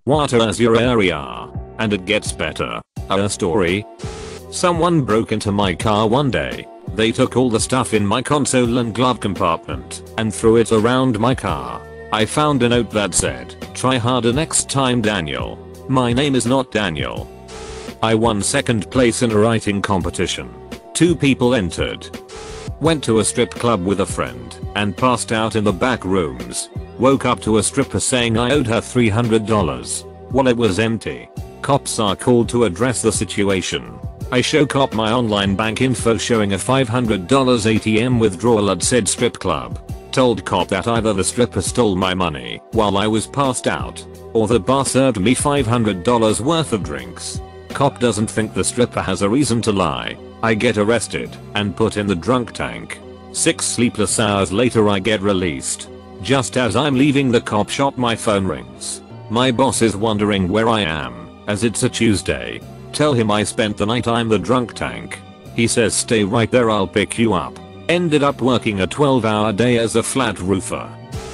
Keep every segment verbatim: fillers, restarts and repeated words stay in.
Water as your area. And it gets better. A story. Someone broke into my car one day. They took all the stuff in my console and glove compartment and threw it around my car. I found a note that said, "Try harder next time, Daniel." My name is not Daniel. I won second place in a writing competition. Two people entered. Went to a strip club with a friend and passed out in the back rooms. Woke up to a stripper saying I owed her three hundred dollars. Wallet was empty. Cops are called to address the situation. I show cop my online bank info showing a five hundred dollars A T M withdrawal at said strip club. Told cop that either the stripper stole my money while I was passed out, or the bar served me five hundred dollars worth of drinks. Cop doesn't think the stripper has a reason to lie. I get arrested and put in the drunk tank. Six sleepless hours later I get released. Just as I'm leaving the cop shop my phone rings. My boss is wondering where I am, as it's a Tuesday. Tell him I spent the night in the drunk tank. He says stay right there, I'll pick you up. Ended up working a twelve hour day as a flat roofer.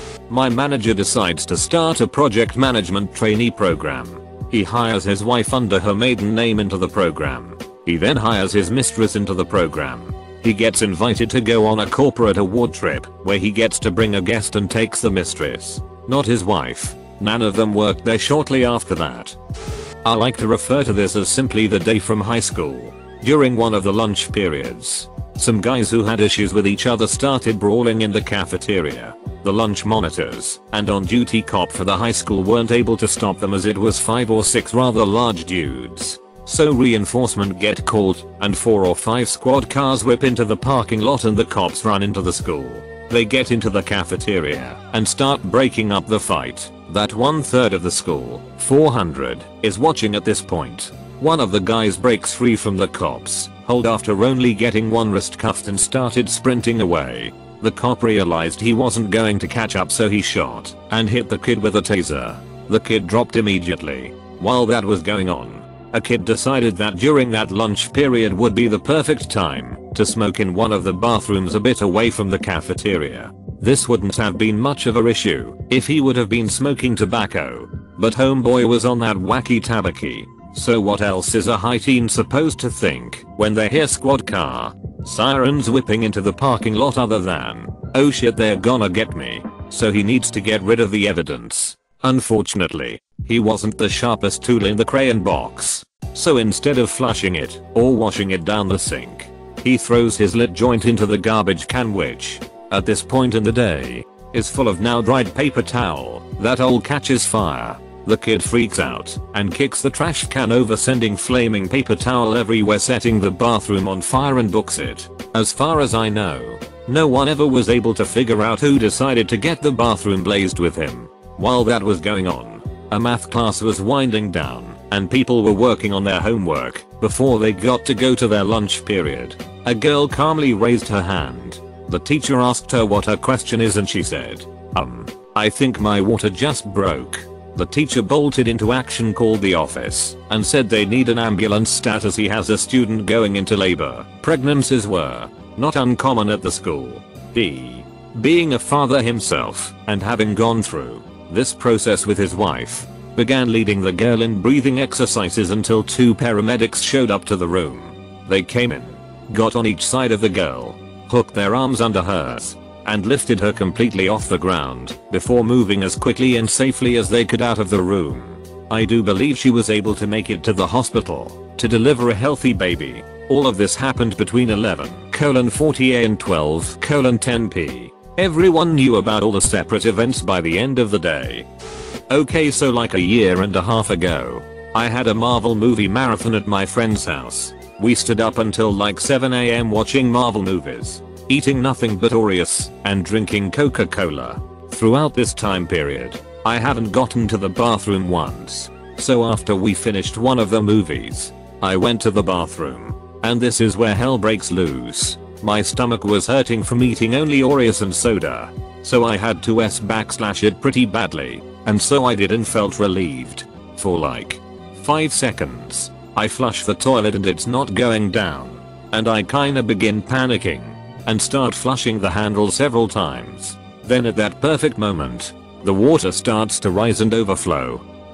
My manager decides to start a project management trainee program. He hires his wife under her maiden name into the program. He then hires his mistress into the program. He gets invited to go on a corporate award trip where he gets to bring a guest and takes the mistress, not his wife. None of them worked there shortly after that. I like to refer to this as simply the day from high school. During one of the lunch periods, some guys who had issues with each other started brawling in the cafeteria. The lunch monitors and on-duty cop for the high school weren't able to stop them as it was five or six rather large dudes. So reinforcement get called and four or five squad cars whip into the parking lot and the cops run into the school. They get into the cafeteria and start breaking up the fight. That one third of the school, four hundred, is watching at this point. One of the guys breaks free from the cops hold after only getting one wrist cuffed and started sprinting away. The cop realized he wasn't going to catch up, so he shot and hit the kid with a taser. The kid dropped immediately. While that was going on, a kid decided that during that lunch period would be the perfect time to smoke in one of the bathrooms a bit away from the cafeteria. This wouldn't have been much of an issue if he would have been smoking tobacco, but homeboy was on that wacky tabaki. So what else is a high teen supposed to think when they hear squad car sirens whipping into the parking lot other than, oh shit, they're gonna get me? So he needs to get rid of the evidence. Unfortunately, he wasn't the sharpest tool in the crayon box. So instead of flushing it or washing it down the sink, he throws his lit joint into the garbage can, which, at this point in the day, is full of now dried paper towel that all catches fire. The kid freaks out and kicks the trash can over, sending flaming paper towel everywhere, setting the bathroom on fire, and books it. As far as I know, no one ever was able to figure out who decided to get the bathroom blazed with him. While that was going on, a math class was winding down and people were working on their homework before they got to go to their lunch period. A girl calmly raised her hand. The teacher asked her what her question is and she said, um, I think my water just broke. The teacher bolted into action, called the office, and said they need an ambulance stat as he has a student going into labor. Pregnancies were not uncommon at the school. He, being a father himself and having gone through this process with his wife, began leading the girl in breathing exercises until two paramedics showed up to the room. They came in, got on each side of the girl, hooked their arms under hers, and lifted her completely off the ground before moving as quickly and safely as they could out of the room. I do believe she was able to make it to the hospital to deliver a healthy baby. All of this happened between eleven forty a m and twelve ten p m Everyone knew about all the separate events by the end of the day. Okay, so like a year and a half ago, I had a Marvel movie marathon at my friend's house. We stood up until like seven a m watching Marvel movies, eating nothing but Oreos and drinking Coca-Cola. Throughout this time period, I haven't gotten to the bathroom once. So after we finished one of the movies, I went to the bathroom, and this is where hell breaks loose. My stomach was hurting from eating only Oreos and soda, so I had to s backslash it pretty badly, and so I did and felt relieved. For like five seconds, I flush the toilet and it's not going down, and I kinda begin panicking and start flushing the handle several times. Then at that perfect moment, the water starts to rise and overflow.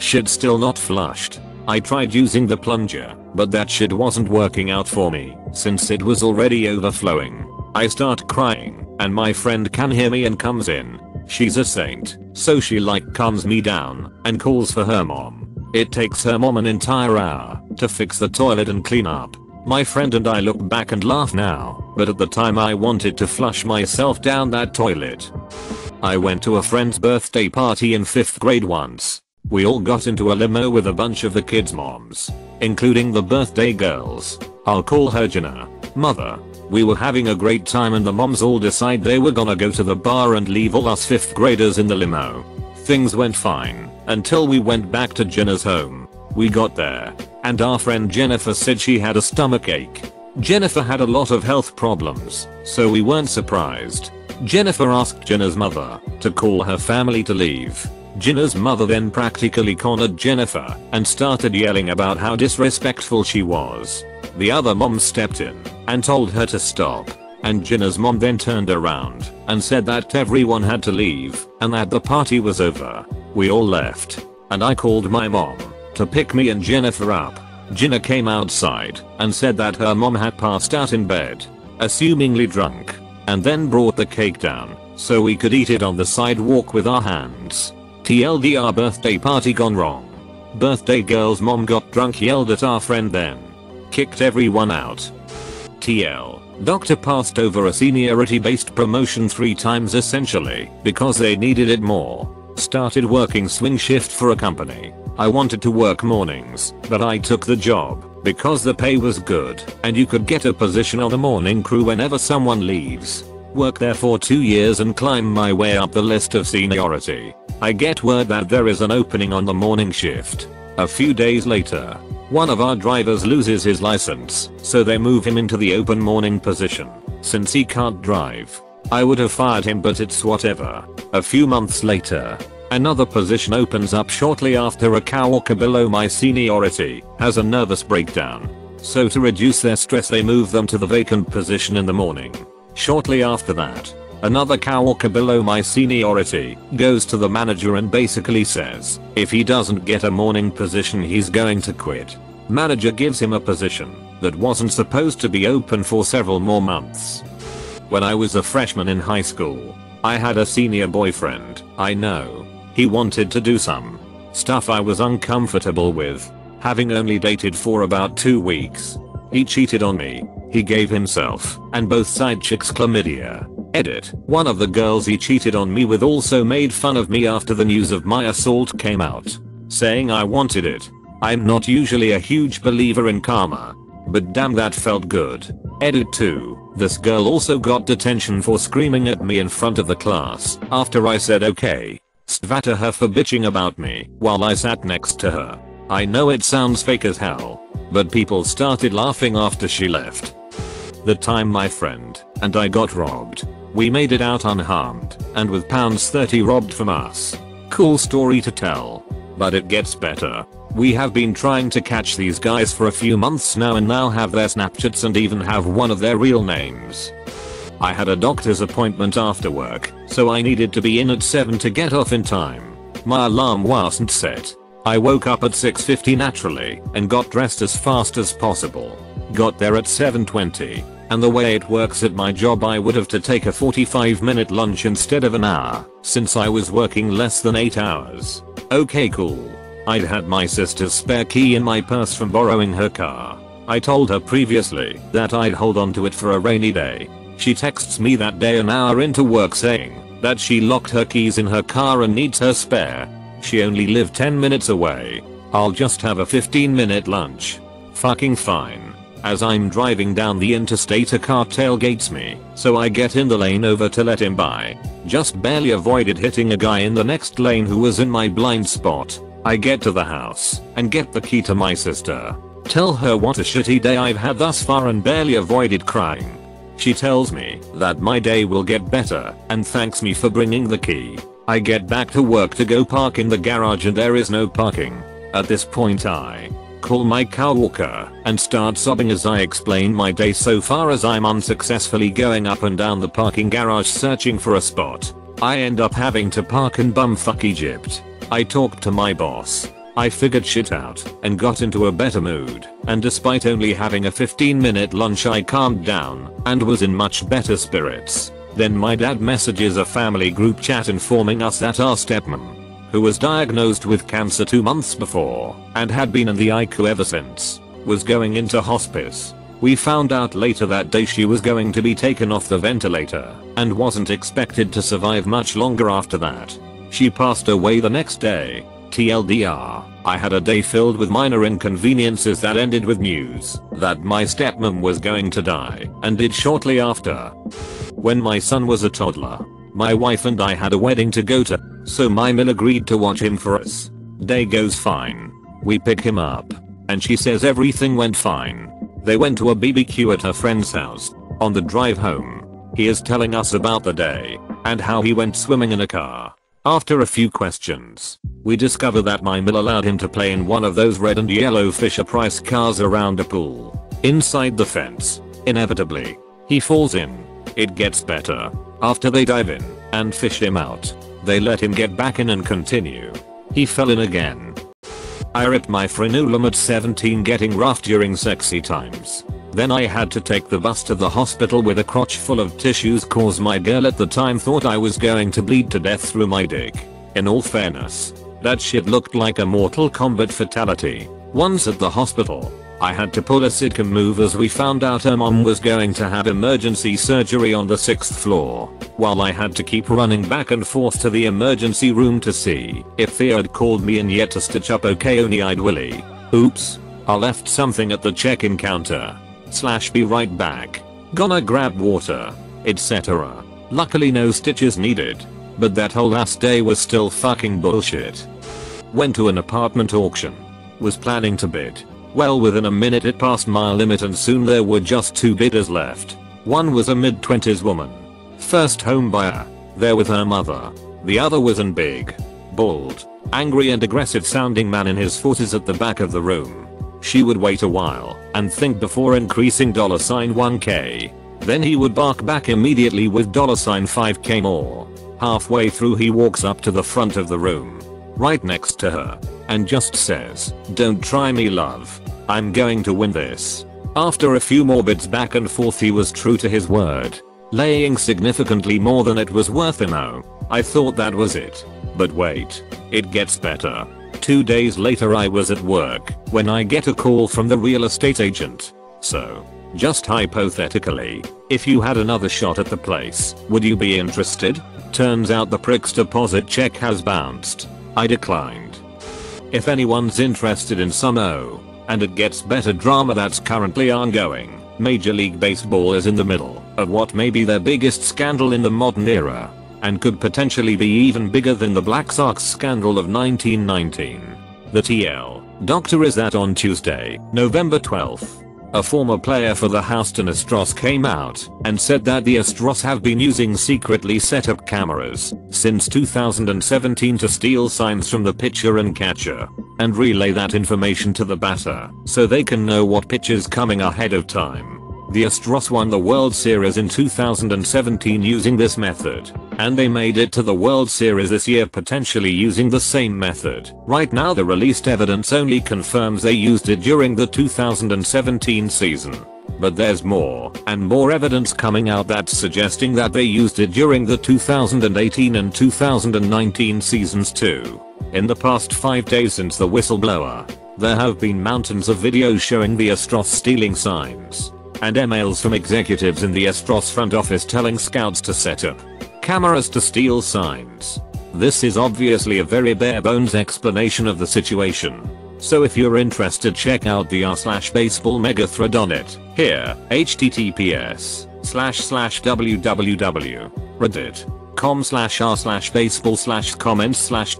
Shit still not flushed. I tried using the plunger, but that shit wasn't working out for me since it was already overflowing. I start crying and my friend can hear me and comes in. She's a saint, so she like calms me down and calls for her mom. It takes her mom an entire hour to fix the toilet and clean up. My friend and I look back and laugh now, but at the time I wanted to flush myself down that toilet. I went to a friend's birthday party in fifth grade once. We all got into a limo with a bunch of the kids' moms, including the birthday girls. I'll call her Jenna, mother. We were having a great time and the moms all decide they were gonna go to the bar and leave all us fifth graders in the limo. Things went fine until we went back to Jenna's home. We got there and our friend Jennifer said she had a stomach ache. Jennifer had a lot of health problems, so we weren't surprised. Jennifer asked Jenna's mother to call her family to leave. Jenna's mother then practically cornered Jennifer and started yelling about how disrespectful she was. The other mom stepped in and told her to stop, and Jenna's mom then turned around and said that everyone had to leave and that the party was over. We all left and I called my mom to pick me and Jennifer up. Jenna came outside and said that her mom had passed out in bed, assumingly drunk, and then brought the cake down so we could eat it on the sidewalk with our hands. T L D R birthday party gone wrong. Birthday girl's mom got drunk, yelled at our friend, then kicked everyone out. T L. Doctor passed over a seniority based promotion three times essentially because they needed it more. Started working swing shift for a company. I wanted to work mornings, but I took the job because the pay was good and you could get a position on the morning crew whenever someone leaves. Work there for two years and climb my way up the list of seniority. I get word that there is an opening on the morning shift. A few days later, one of our drivers loses his license, so they move him into the open morning position. Since he can't drive, I would have fired him, but it's whatever. A few months later, another position opens up shortly after a coworker below my seniority has a nervous breakdown. So to reduce their stress they move them to the vacant position in the morning. Shortly after that, another coworker below my seniority goes to the manager and basically says if he doesn't get a morning position he's going to quit. Manager gives him a position that wasn't supposed to be open for several more months. When I was a freshman in high school, I had a senior boyfriend. I know he wanted to do some stuff I was uncomfortable with, having only dated for about two weeks. He cheated on me. He gave himself and both side chicks chlamydia. Edit. One of the girls he cheated on me with also made fun of me after the news of my assault came out, saying I wanted it. I'm not usually a huge believer in karma, but damn that felt good. Edit two. This girl also got detention for screaming at me in front of the class after I said okay. Svat at her for bitching about me while I sat next to her. I know it sounds fake as hell, but people started laughing after she left. The time my friend and I got robbed. We made it out unharmed and with pounds thirty robbed from us. Cool story to tell. But it gets better. We have been trying to catch these guys for a few months now and now have their Snapchats and even have one of their real names. I had a doctor's appointment after work, so I needed to be in at seven to get off in time. My alarm wasn't set. I woke up at six fifty naturally and got dressed as fast as possible. Got there at seven twenty, and the way it works at my job I would have to take a forty-five minute lunch instead of an hour, since I was working less than eight hours. Okay, cool. I'd had my sister's spare key in my purse from borrowing her car. I told her previously that I'd hold on to it for a rainy day. She texts me that day an hour into work saying that she locked her keys in her car and needs her spare. She only lived ten minutes away. I'll just have a fifteen minute lunch. Fucking fine. As I'm driving down the interstate a car tailgates me, so I get in the lane over to let him by. Just barely avoided hitting a guy in the next lane who was in my blind spot. I get to the house and get the key to my sister. Tell her what a shitty day I've had thus far and barely avoided crying. She tells me that my day will get better and thanks me for bringing the key. I get back to work to go park in the garage and there is no parking. At this point I call my coworker and start sobbing as I explain my day so far as I'm unsuccessfully going up and down the parking garage searching for a spot. I end up having to park in bumfuck Egypt. I talked to my boss I figured shit out and got into a better mood, and despite only having a fifteen minute lunch I calmed down and was in much better spirits. Then my dad messages a family group chat informing us that our stepmom, who was diagnosed with cancer two months before and had been in the I C U ever since, was going into hospice. We found out later that day she was going to be taken off the ventilator and wasn't expected to survive much longer after that. She passed away the next day. T L D R, I had a day filled with minor inconveniences that ended with news that my stepmom was going to die, and did shortly after. When my son was a toddler, my wife and I had a wedding to go to, so my mil agreed to watch him for us. Day goes fine. We pick him up, and she says everything went fine. They went to a B B Q at her friend's house. On the drive home, he is telling us about the day and how he went swimming in a car. After a few questions, we discover that my mil allowed him to play in one of those red and yellow Fisher-Price cars around a pool. Inside the fence, inevitably, he falls in. It gets better. After they dive in and fish him out, they let him get back in and continue. He fell in again. I ripped my frenulum at seventeen getting rough during sexy times. Then I had to take the bus to the hospital with a crotch full of tissues cause my girl at the time thought I was going to bleed to death through my dick. In all fairness, that shit looked like a Mortal Kombat fatality. Once at the hospital, I had to pull a sitcom move as we found out her mom was going to have emergency surgery on the sixth floor, while I had to keep running back and forth to the emergency room to see if Thea had called me in yet to stitch up okay only-eyed Willy. Oops, I left something at the check-in counter. Slash be right back. Gonna grab water, et cetera. Luckily no stitches needed, but that whole last day was still fucking bullshit. Went to an apartment auction. Was planning to bid. Well, within a minute it passed my limit and soon there were just two bidders left. One was a mid twenties woman. First home buyer. There with her mother. The other was an big, bald, angry and aggressive sounding man in his forties at the back of the room. She would wait a while and think before increasing dollar sign one K. Then he would bark back immediately with dollar sign five K more. Halfway through he walks up to the front of the room, right next to her, and just says, "Don't try me, love. I'm going to win this." After a few more bids back and forth he was true to his word, laying significantly more than it was worth. You know, I thought that was it. But wait, it gets better. Two days later I was at work when I get a call from the real estate agent. So, just hypothetically, if you had another shot at the place, would you be interested? Turns out the prick's deposit check has bounced. I declined. If anyone's interested in some oh, and it gets better drama that's currently ongoing, Major League Baseball is in the middle of what may be their biggest scandal in the modern era, and could potentially be even bigger than the Black Sox scandal of nineteen nineteen. The T L doctor is that on Tuesday, November twelfth, a former player for the Houston Astros came out and said that the Astros have been using secretly set up cameras since two thousand seventeen to steal signs from the pitcher and catcher and relay that information to the batter so they can know what pitch is coming ahead of time. The Astros won the World Series in two thousand seventeen using this method, and they made it to the World Series this year potentially using the same method. Right now the released evidence only confirms they used it during the two thousand seventeen season. But there's more and more evidence coming out that's suggesting that they used it during the two thousand eighteen and two thousand nineteen seasons too. In the past five days since the whistleblower, there have been mountains of videos showing the Astros stealing signs, and emails from executives in the Astros front office telling scouts to set up cameras to steal signs. This is obviously a very bare bones explanation of the situation. So if you're interested, check out the r slash baseball mega thread on it. Here, https slash slash www reddit com slash r slash baseball slash comments slash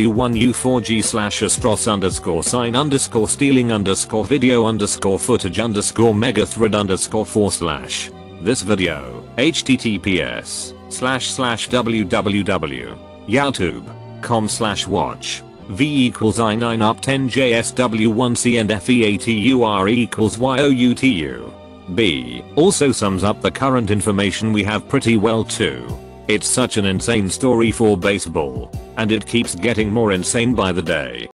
dw1u4g slash astros underscore sign underscore stealing underscore video underscore footage underscore mega thread underscore four slash this video https slash slash www youtube com slash watch v equals i nine up ten jsw1c and featur equals youtu. B also sums up the current information we have pretty well too. It's such an insane story for baseball, and it keeps getting more insane by the day.